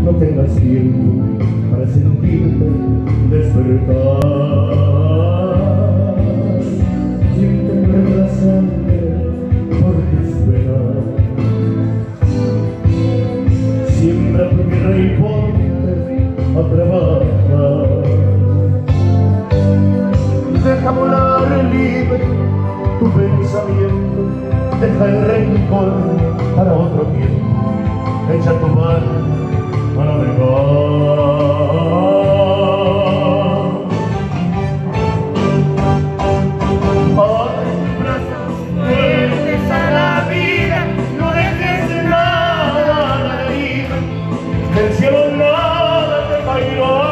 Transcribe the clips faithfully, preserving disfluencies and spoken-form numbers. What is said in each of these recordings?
no tengas tiempo para sentirte despertar. Siempre reemplazante por tus penas, siempre tu tierra y ponte a trabajar. Deja volar libre tu pensamiento, deja el rencor para otro tiempo, echa tu mano para negar. Abre tus brazos fuertes a la vida, no dejes nada a la deriva, del cielo nada te caerá.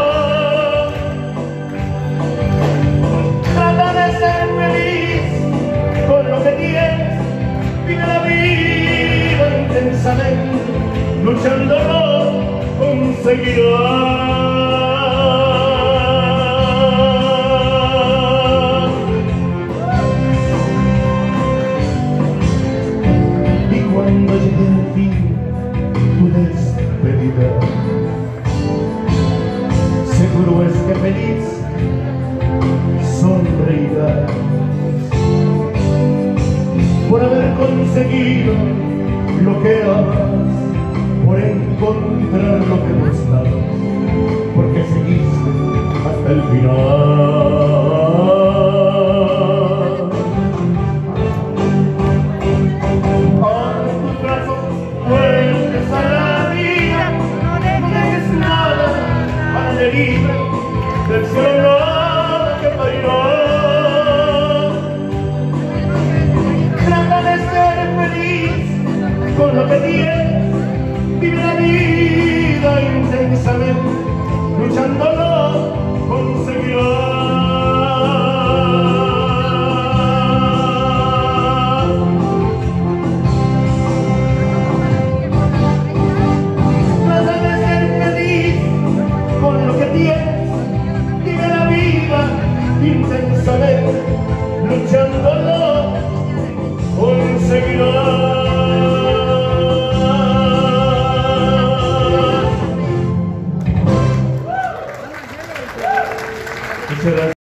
Trata de ser feliz con lo que tienes, vive la vida intensamente, luchándolo conseguirás. Y cuando llegue el fin tu despedida, seguro es que feliz sonreirás por haber conseguido lo que amas, por encontrar lo que buscabas, porque seguiste hasta el final. Abre tus brazos fuertes a la vida, no dejes nada a la deriva, del cielo nada que caerá. Trata de ser feliz con lo que tienes, vive la vida intensamente, luchándolo conseguirás.